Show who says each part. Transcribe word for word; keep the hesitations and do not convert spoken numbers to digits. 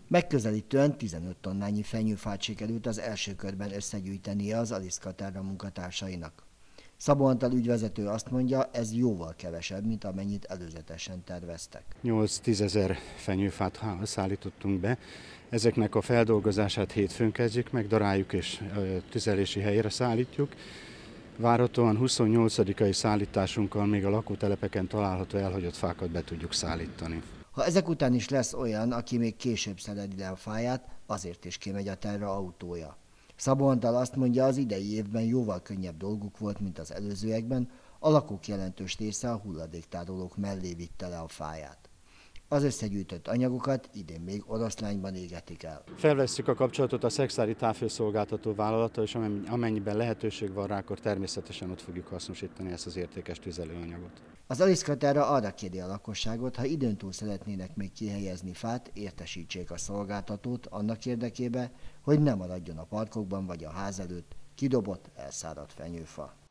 Speaker 1: Megközelítően tizenöt tonnányi fenyőfát sikerült az első körben összegyűjtenie az Aliszkaterra munkatársainak. Szabó Antal ügyvezető azt mondja, ez jóval kevesebb, mint amennyit előzetesen terveztek.
Speaker 2: nyolc-tízezer fenyőfát szállítottunk be. Ezeknek a feldolgozását hétfőn kezdjük meg, daráljuk és tüzelési helyre szállítjuk. Várhatóan huszonnyolcadikai szállításunkkal még a lakótelepeken található elhagyott fákat be tudjuk szállítani.
Speaker 1: Ha ezek után is lesz olyan, aki még később szededi le a fáját, azért is kimegy a terra autója. Szabó Antal azt mondja, az idei évben jóval könnyebb dolguk volt, mint az előzőekben, a lakók jelentős része a hulladéktárolók mellé vitte le a fáját. Az összegyűjtött anyagokat idén még Oroszlányban égetik el.
Speaker 2: Felvesszük a kapcsolatot a szekszári távhőszolgáltató vállalattal, és amennyiben lehetőség van rá, akkor természetesen ott fogjuk hasznosítani ezt az értékes tüzelőanyagot.
Speaker 1: Az Aliszkaterra arra kéri a lakosságot, ha időntúl szeretnének még kihelyezni fát, értesítsék a szolgáltatót annak érdekében, hogy ne maradjon a parkokban vagy a ház előtt kidobott, elszáradt fenyőfa.